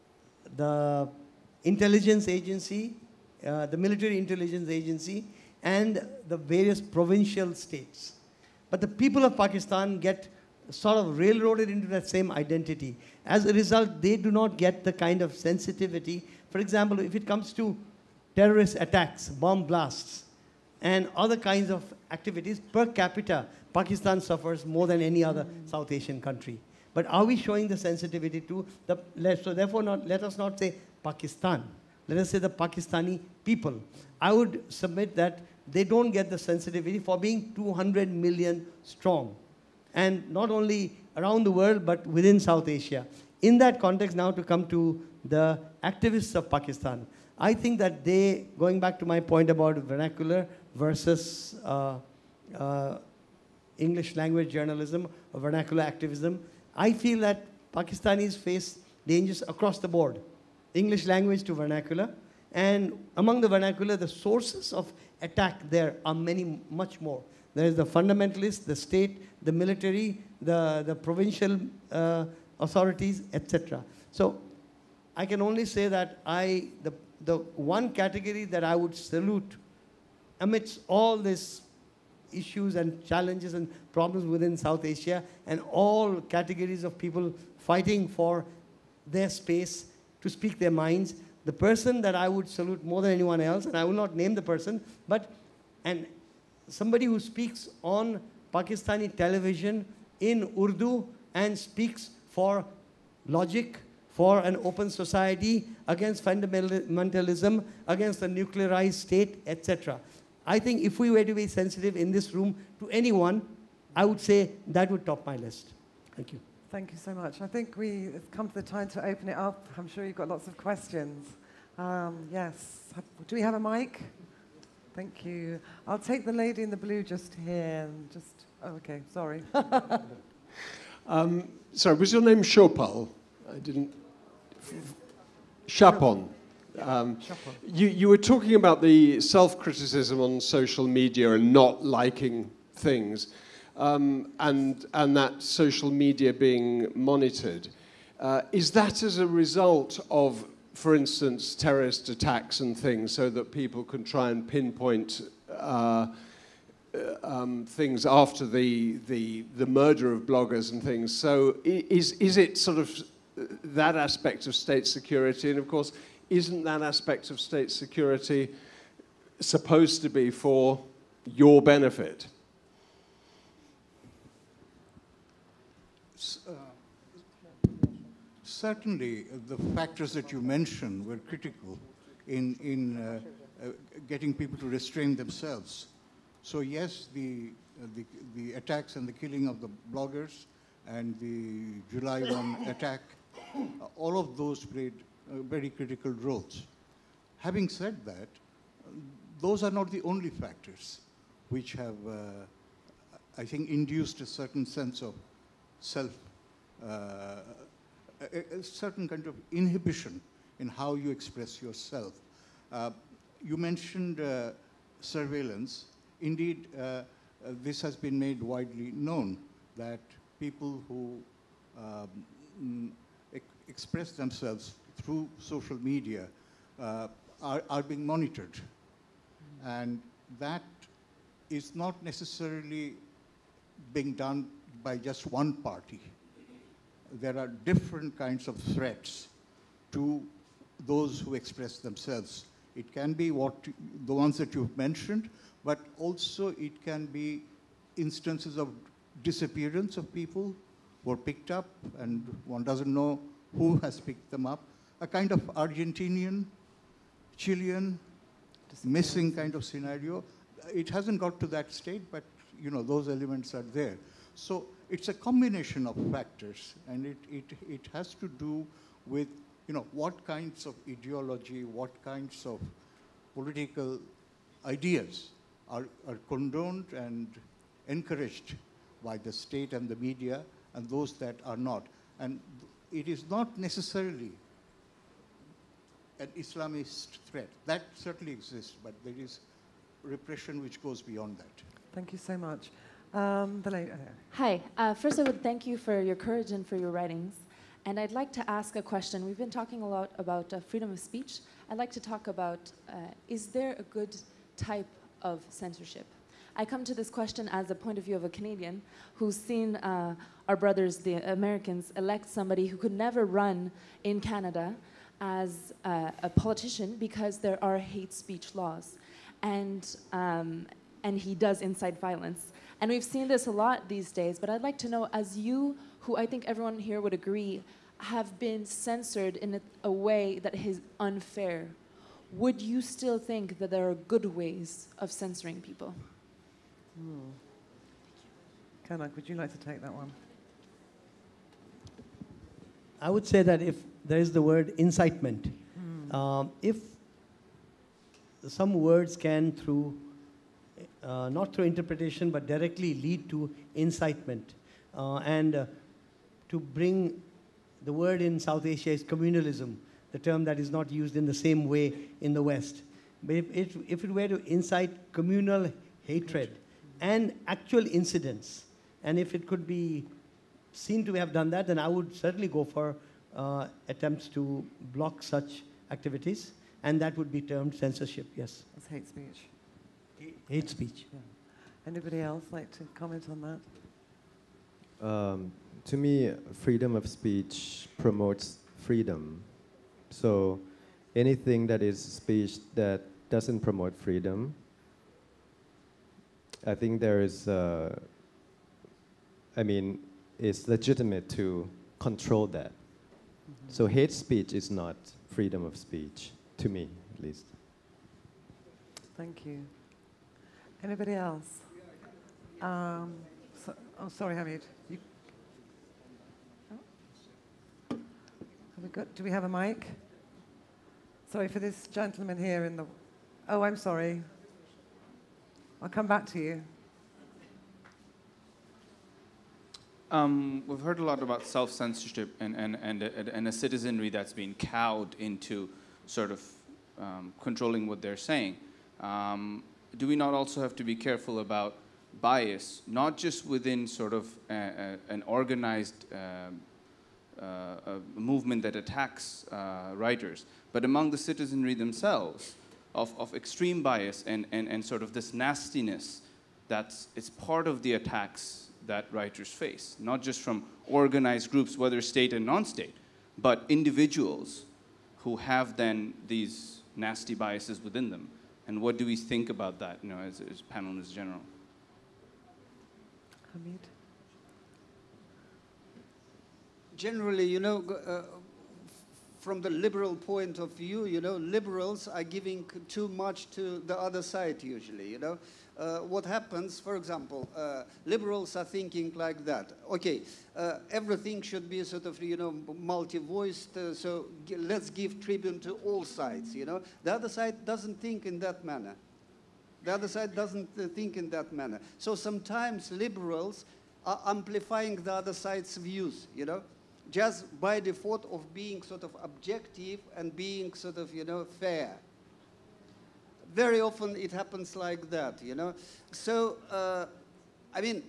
Speaker 5: the intelligence agency, uh, the military intelligence agency, and the various provincial states. But the people of Pakistan get sort of railroaded into that same identity. As a result, they do not get the kind of sensitivity. For example, if it comes to terrorist attacks, bomb blasts, and other kinds of activities, per capita, Pakistan suffers more than any other mm. South Asian country. But are we showing the sensitivity to the, so therefore not, let us not say Pakistan, let us say the Pakistani people. I would submit that they don't get the sensitivity for being two hundred million strong. And not only around the world, but within South Asia. In that context, now to come to the activists of Pakistan, I think that they, going back to my point about vernacular versus uh, uh, English language journalism or vernacular activism, I feel that Pakistanis face dangers across the board, English language to vernacular. And among the vernacular, the sources of attack there are many, much more. There is the fundamentalists, the state, the military, the, the provincial uh, authorities, et cetera. So I can only say that I, the, the one category that I would salute amidst all these issues and challenges and problems within South Asia and all categories of people fighting for their space to speak their minds, the person that I would salute more than anyone else, and I will not name the person, but and somebody who speaks on Pakistani television in Urdu and speaks for logic, for an open society, against fundamentalism, against the nuclearized state, et cetera. I think if we were to be sensitive in this room to anyone, I would say that would top my list. Thank you.
Speaker 1: Thank you so much. I think we've come to the time to open it up. I'm sure you've got lots of questions. Um, yes. Do we have a mic? Thank you. I'll take the lady in the blue just here. And just, oh, okay, sorry.
Speaker 6: um, sorry, was your name Chopal? I didn't... Shapan. Um, you, you were talking about the self-criticism on social media and not liking things, um, and, and that social media being monitored. Uh, is that as a result of for instance, terrorist attacks and things so that people can try and pinpoint uh, um, things after the, the, the murder of bloggers and things. So is, is it sort of that aspect of state security? And of course, isn't that aspect of state security supposed to be for your benefit?
Speaker 2: Uh, certainly, the factors that you mentioned were critical in, in uh, uh, getting people to restrain themselves. So yes, the, uh, the, the attacks and the killing of the bloggers and the July first attack, uh, all of those played uh, very critical roles. Having said that, uh, those are not the only factors which have, uh, I think, induced a certain sense of self, uh, a, a certain kind of inhibition in how you express yourself. Uh, you mentioned uh, surveillance. Indeed, uh, uh, this has been made widely known that people who um, e express themselves through social media uh, are, are being monitored. Mm. And that is not necessarily being done by just one party. There are different kinds of threats to those who express themselves. It can be what the ones that you've mentioned, but also it can be instances of disappearance of people who are picked up and one doesn't know who has picked them up. A kind of Argentinian, Chilean, missing kind of scenario. It hasn't got to that state, but you know, those elements are there. So it's a combination of factors, and it, it, it has to do with, you know, what kinds of ideology, what kinds of political ideas are, are condoned and encouraged by the state and the media, and those that are not. And it is not necessarily an Islamist threat. That certainly exists, but there is repression which goes beyond that.
Speaker 1: Thank you so much. Um, the lady, uh,
Speaker 7: Hi. Uh, first, I would thank you for your courage and for your writings. And I'd like to ask a question. We've been talking a lot about uh, freedom of speech. I'd like to talk about, uh, is there a good type of censorship? I come to this question as a point of view of a Canadian who's seen uh, our brothers, the Americans, elect somebody who could never run in Canada as uh, a politician because there are hate speech laws. And, um, and he does incite violence. And we've seen this a lot these days, but I'd like to know, as you, who I think everyone here would agree, have been censored in a, a way that is unfair, would you still think that there are good ways of censoring people?
Speaker 1: Hmm. Kanak, would you like to take that one?
Speaker 5: I would say that if there is the word incitement, mm. um, if some words can, through, uh, not through interpretation, but directly lead to incitement, uh, and uh, to bring, the word in South Asia is communalism, the term that is not used in the same way in the West. But if it, if it were to incite communal hatred and actual incidents, and if it could be seen to have done that, then I would certainly go for uh, attempts to block such activities, and that would be termed censorship, yes.
Speaker 1: That's hate speech.
Speaker 5: Hate, hate speech.
Speaker 1: Yeah. Anybody else like to comment on that?
Speaker 4: Um, to me, freedom of speech promotes freedom. So anything that is speech that doesn't promote freedom, I think there is, uh, I mean, it's legitimate to control that. Mm-hmm. So hate speech is not freedom of speech, to me at least.
Speaker 1: Thank you. Anybody else? Um, so, oh, sorry, Hamid. You, oh. Have we got, do we have a mic? Sorry, for this gentleman here in the... Oh, I'm sorry. I'll come back to you.
Speaker 8: Um, we've heard a lot about self-censorship and, and, and, a, and a citizenry that's been cowed into sort of um, controlling what they're saying. Um, do we not also have to be careful about bias, not just within sort of a, a, an organized um, uh, a movement that attacks uh, writers, but among the citizenry themselves, of, of extreme bias and, and, and sort of this nastiness that's it's part of the attacks that writers face, not just from organized groups, whether state and non-state, but individuals who have then these nasty biases within them. And what do we think about that, you know, as, as panelists general?
Speaker 1: Hamid?
Speaker 3: Generally, you know, uh, from the liberal point of view, you know, liberals are giving too much to the other side usually, you know. Uh, what happens, for example, uh, liberals are thinking like that. Okay, uh, everything should be sort of, you know, multi-voiced, uh, so let's give tribute to all sides, you know. The other side doesn't think in that manner. The other side doesn't uh, think in that manner. So sometimes liberals are amplifying the other side's views, you know, just by default of being sort of objective and being sort of, you know, fair. Very often it happens like that, you know. So, uh, I mean,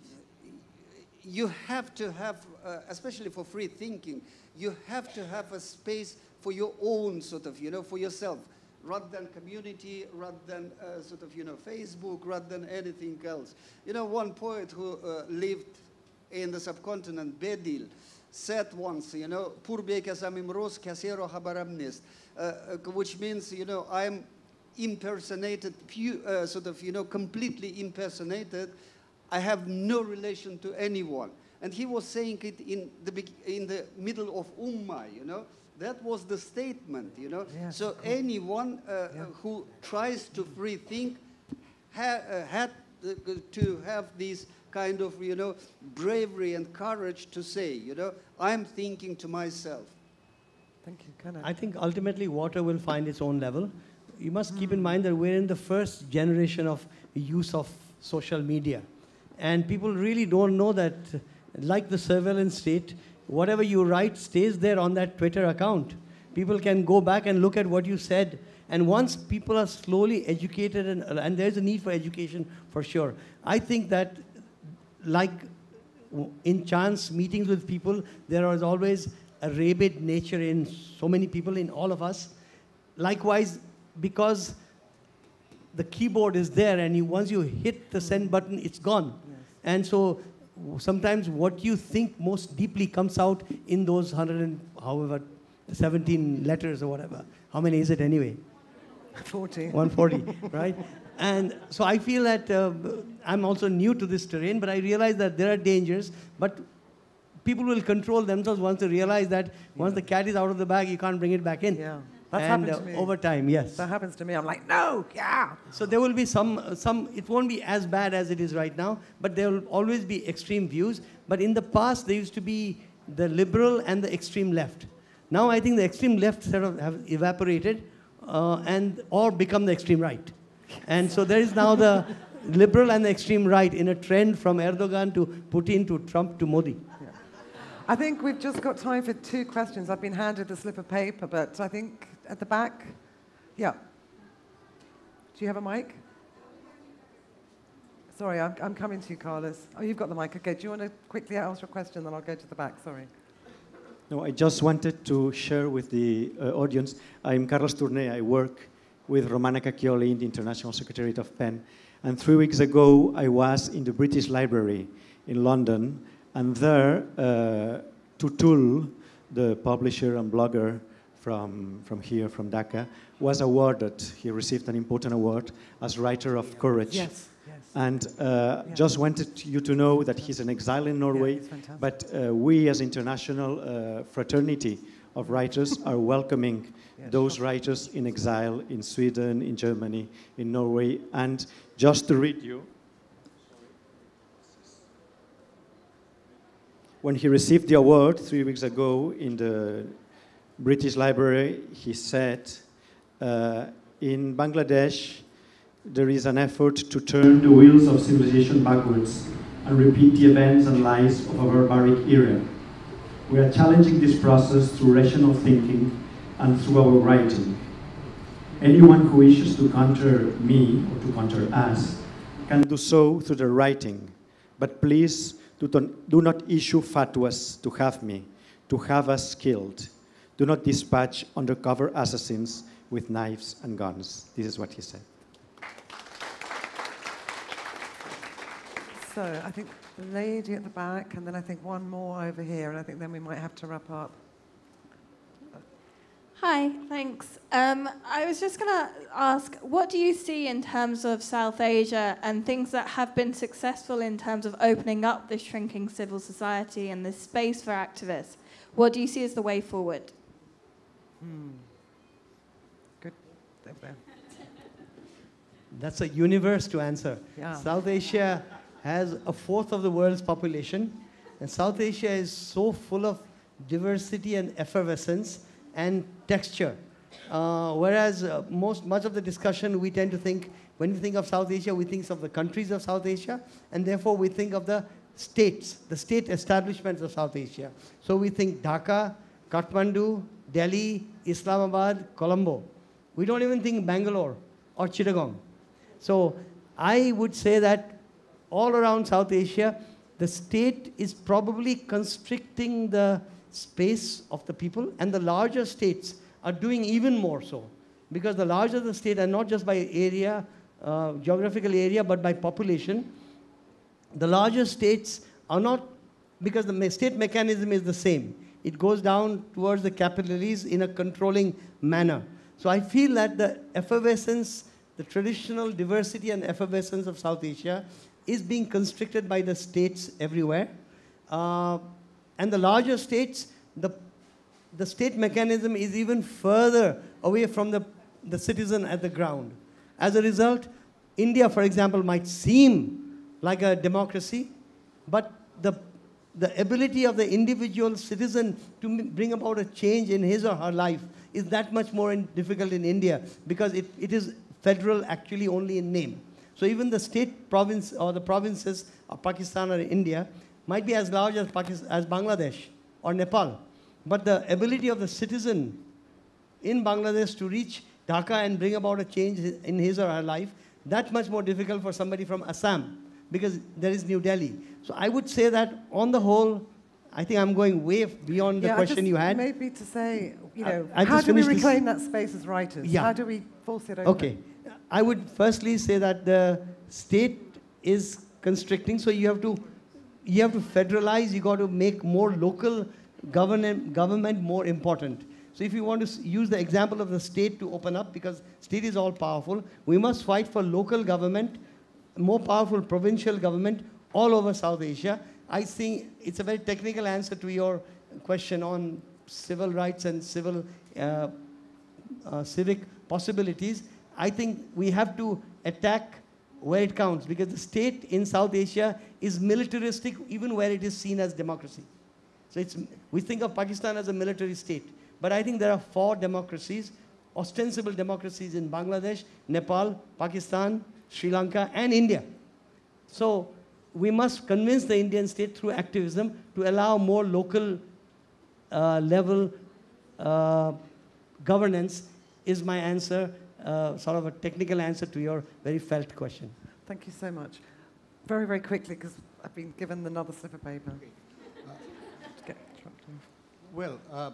Speaker 3: you have to have, uh, especially for free thinking, you have to have a space for your own sort of, you know, for yourself, rather than community, rather than uh, sort of, you know, Facebook, rather than anything else. You know, one poet who uh, lived in the subcontinent, Bedil, said once, you know, Purbe kasamim ros kasero habaramnist, which means, you know, I'm impersonated, uh, sort of, you know, completely impersonated. I have no relation to anyone. And he was saying it in the, in the middle of Ummah, you know. That was the statement, you know. Yes, so cool. anyone uh, yeah. who tries to free think ha uh, had to have this kind of, you know, bravery and courage to say, you know, I'm thinking to myself.
Speaker 1: Thank you, Kanak.
Speaker 5: I think ultimately water will find its own level. You must mm. keep in mind that we're in the first generation of use of social media. And people really don't know that, like the surveillance state, whatever you write stays there on that Twitter account. People can go back and look at what you said. And once people are slowly educated, and, and there's a need for education for sure. I think that, like in chance meetings with people, there is always a rabid nature in so many people, in all of us. Likewise, because the keyboard is there, and you, once you hit the send button, it's gone. Yes. And so sometimes what you think most deeply comes out in those one hundred and however seventeen letters or whatever. How many is it anyway?
Speaker 1: forty.
Speaker 5: one forty, right? And so I feel that uh, I'm also new to this terrain, but I realize that there are dangers, but people will control themselves once they realize that yeah. once the cat is out of the bag, you can't bring it back in.
Speaker 1: Yeah. That's
Speaker 5: and
Speaker 1: happened to
Speaker 5: uh,
Speaker 1: me.
Speaker 5: over time, yes.
Speaker 1: That happens to me. I'm like, no, yeah.
Speaker 5: So there will be some, uh, some, it won't be as bad as it is right now, but there will always be extreme views. But in the past, there used to be the liberal and the extreme left. Now I think the extreme left sort of have evaporated uh, and or become the extreme right. And so there is now the liberal and the extreme right in a trend from Erdogan to Putin to Trump to Modi.
Speaker 1: Yeah. I think we've just got time for two questions. I've been handed the slip of paper, but I think at the back, yeah. Do you have a mic? Sorry, I'm, I'm coming to you, Carlos. Oh, you've got the mic. Okay, do you want to quickly ask your question, then I'll go to the back. Sorry.
Speaker 9: No, I just wanted to share with the uh, audience. I'm Carlos Tourné. I work with Romana Cacchioli in the International Secretariat of Penn. And three weeks ago, I was in the British Library in London. And there, uh, Tutul, the publisher and blogger from, from here, from Dhaka, was awarded. He received an important award as Writer of Courage.
Speaker 1: Yes. Yes.
Speaker 9: And uh, yeah. just wanted you to know that he's an exile in Norway, yeah, but uh, we as international uh, fraternity of writers are welcoming yeah, those sure. writers in exile in Sweden, in Germany, in Norway. And just to read you, when he received the award three weeks ago in the British Library, he said, uh, in Bangladesh, there is an effort to turn the wheels of civilization backwards and repeat the events and lies of a barbaric era. We are challenging this process through rational thinking and through our writing. Anyone who wishes to counter me or to counter us can do so through their writing, but please do, do not issue fatwas to have me, to have us killed. Do not dispatch undercover assassins with knives and guns. This is what he said.
Speaker 1: So I think the lady at the back, and then I think one more over here, and I think then we might have to wrap up.
Speaker 10: Hi, thanks. Um, I was just going to ask, what do you see in terms of South Asia and things that have been successful in terms of opening up this shrinking civil society and this space for activists? What do you see as the way forward?
Speaker 1: Hmm. Good. There, there.
Speaker 5: That's a universe to answer.
Speaker 1: Yeah.
Speaker 5: South Asia has a fourth of the world's population, and South Asia is so full of diversity and effervescence and texture. Uh, whereas uh, most, much of the discussion, we tend to think, when we think of South Asia, we think of the countries of South Asia, and therefore we think of the states, the state establishments of South Asia. So we think Dhaka, Kathmandu, Delhi, Islamabad, Colombo. We don't even think Bangalore or Chittagong. So I would say that all around South Asia, the state is probably constricting the space of the people, and the larger states are doing even more so. Because the larger the state, and not just by area, uh, geographical area, but by population, the larger states are not, because the me state mechanism is the same. It goes down towards the capillaries in a controlling manner. So I feel that the effervescence, the traditional diversity and effervescence of South Asia is being constricted by the states everywhere. Uh, And the larger states, the, the state mechanism is even further away from the, the citizen at the ground. As a result, India, for example, might seem like a democracy, but the, the ability of the individual citizen to bring about a change in his or her life is that much more in, difficult in India, because it, it is federal actually only in name. So even the state province or the provinces of Pakistan or India might be as large as, Pakistan, as Bangladesh or Nepal. But the ability of the citizen in Bangladesh to reach Dhaka and bring about a change in his or her life, that's much more difficult for somebody from Assam, because there is New Delhi. So I would say that on the whole, I think I'm going way beyond the
Speaker 1: yeah,
Speaker 5: question
Speaker 1: just
Speaker 5: you had.
Speaker 1: Maybe to say, you know,
Speaker 5: I, I
Speaker 1: how do we
Speaker 5: this.
Speaker 1: reclaim that space as writers?
Speaker 5: Yeah.
Speaker 1: How do we force it open?
Speaker 5: Okay. I would firstly say that the state is constricting, so you have to You have to federalize, you got to make more local government, government more important. So if you want to use the example of the state to open up, because state is all powerful, we must fight for local government, more powerful provincial government all over South Asia. I think it's a very technical answer to your question on civil rights and civil, uh, uh, civic possibilities. I think we have to attack where it counts, because the state in South Asia is militaristic even where it is seen as democracy. So it's, we think of Pakistan as a military state, but I think there are four democracies, ostensible democracies in Bangladesh, Nepal, Pakistan, Sri Lanka, and India. So we must convince the Indian state through activism to allow more local uh, level uh, governance is my answer. Uh, sort of a technical answer to your very felt question.
Speaker 1: Thank you so much. Very, very quickly, because I've been given another slip of paper.
Speaker 2: Uh, well, uh,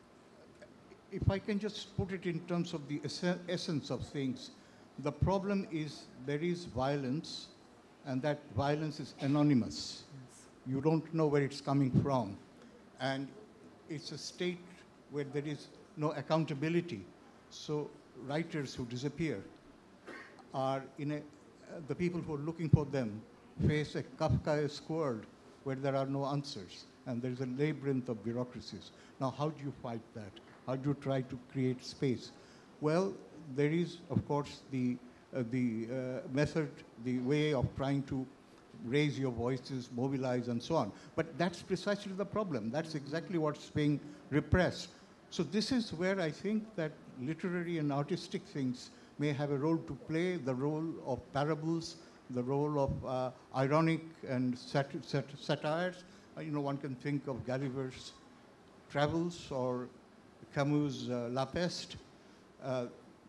Speaker 2: if I can just put it in terms of the es essence of things, the problem is there is violence, and that violence is anonymous. Yes. You don't know where it's coming from. And it's a state where there is no accountability. So writers who disappear are in a, uh, the people who are looking for them face a Kafkaesque world where there are no answers, and there is a labyrinth of bureaucracies. Now, how do you fight that? How do you try to create space? Well, there is, of course, the, uh, the uh, method, the way of trying to raise your voices, mobilize, and so on. But that's precisely the problem. That's exactly what's being repressed. So this is where I think that literary and artistic things may have a role to play, the role of parables, the role of uh, ironic and sat sat satires. Uh, you know, one can think of Gulliver's Travels or Camus' uh, La Peste. Uh,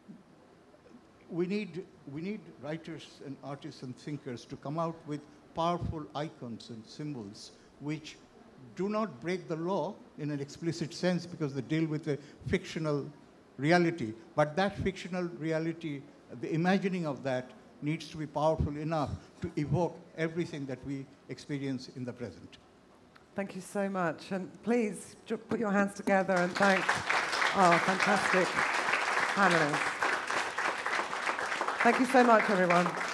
Speaker 2: we need, we need writers and artists and thinkers to come out with powerful icons and symbols which do not break the law in an explicit sense because they deal with a fictional reality. But that fictional reality, the imagining of that, needs to be powerful enough to evoke everything that we experience in the present.
Speaker 1: Thank you so much. And please put your hands together and thank our fantastic panelists. Thank you so much, everyone.